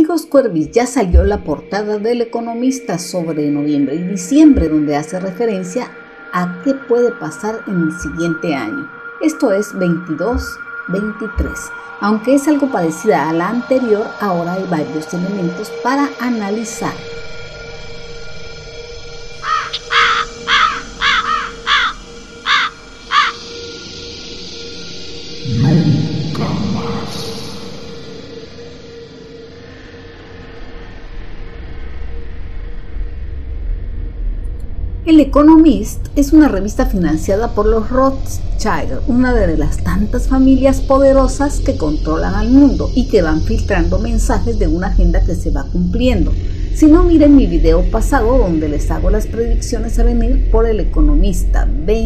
Amigos Cuervis, ya salió la portada del Economista sobre noviembre y diciembre, donde hace referencia a qué puede pasar en el siguiente año. Esto es 22-23. Aunque es algo parecida a la anterior, ahora hay varios elementos para analizar. El Economist es una revista financiada por los Rothschild, una de las tantas familias poderosas que controlan al mundo y que van filtrando mensajes de una agenda que se va cumpliendo. Si no, miren mi video pasado donde les hago las predicciones a venir por el Economista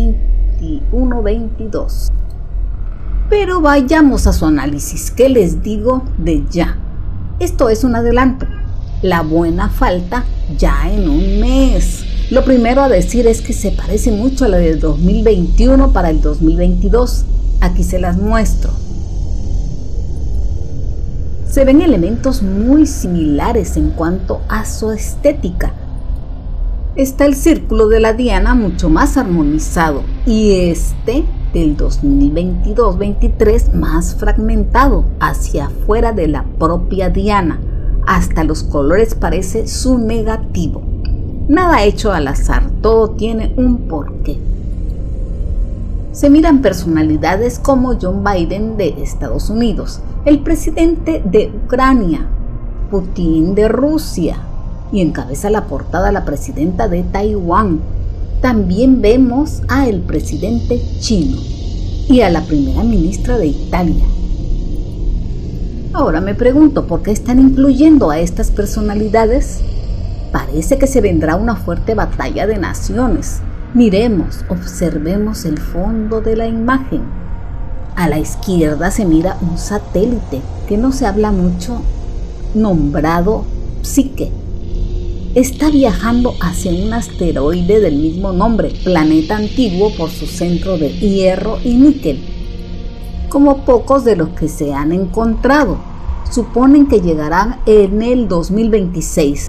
21-22. Pero vayamos a su análisis, ¿qué les digo de ya? Esto es un adelanto. La buena falta ya en un mes. Lo primero a decir es que se parece mucho a la de 2021 para el 2022. Aquí se las muestro. Se ven elementos muy similares en cuanto a su estética. Está el círculo de la diana mucho más armonizado y este del 2022-23 más fragmentado hacia afuera de la propia diana. Hasta los colores parece su negativo. Nada hecho al azar, todo tiene un porqué. Se miran personalidades como John Biden de Estados Unidos, el presidente de Ucrania, Putin de Rusia y encabeza la portada la presidenta de Taiwán. También vemos a el presidente chino y a la primera ministra de Italia. Ahora me pregunto, ¿por qué están incluyendo a estas personalidades? Parece que se vendrá una fuerte batalla de naciones. Miremos, observemos el fondo de la imagen. A la izquierda se mira un satélite que no se habla mucho, nombrado Psique. Está viajando hacia un asteroide del mismo nombre, planeta antiguo por su centro de hierro y níquel, como pocos de los que se han encontrado. Suponen que llegarán en el 2026.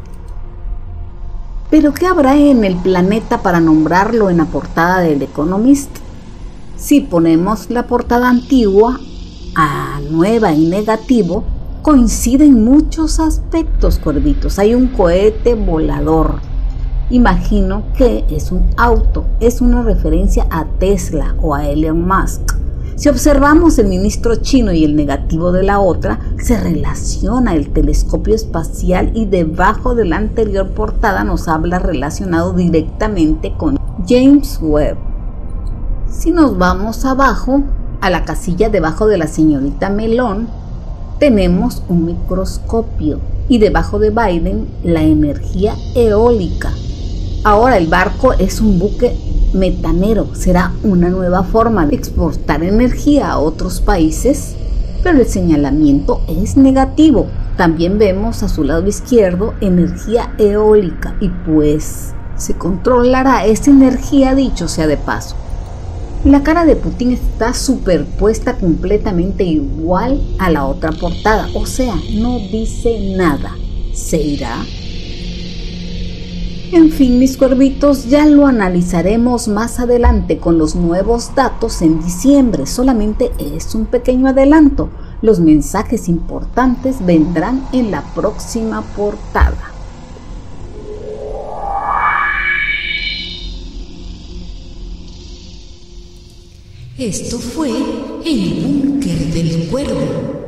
¿Pero qué habrá en el planeta para nombrarlo en la portada del Economist? Si ponemos la portada antigua a nueva y negativo, coinciden muchos aspectos, cuervitos. Hay un cohete volador. Imagino que es un auto. Es una referencia a Tesla o a Elon Musk. Si observamos el ministro chino y el negativo de la otra, se relaciona el telescopio espacial y debajo de la anterior portada nos habla relacionado directamente con James Webb. Si nos vamos abajo, a la casilla debajo de la señorita Melón, tenemos un microscopio y debajo de Biden la energía eólica. Ahora el barco es un buque metanero, será una nueva forma de exportar energía a otros países, pero el señalamiento es negativo. También vemos a su lado izquierdo energía eólica y pues se controlará esa energía, dicho sea de paso. La cara de Putin está superpuesta completamente igual a la otra portada, o sea, no dice nada. ¿Se irá? En fin, mis cuervitos, ya lo analizaremos más adelante con los nuevos datos en diciembre. Solamente es un pequeño adelanto. Los mensajes importantes vendrán en la próxima portada. Esto fue El Búnker del Cuervo.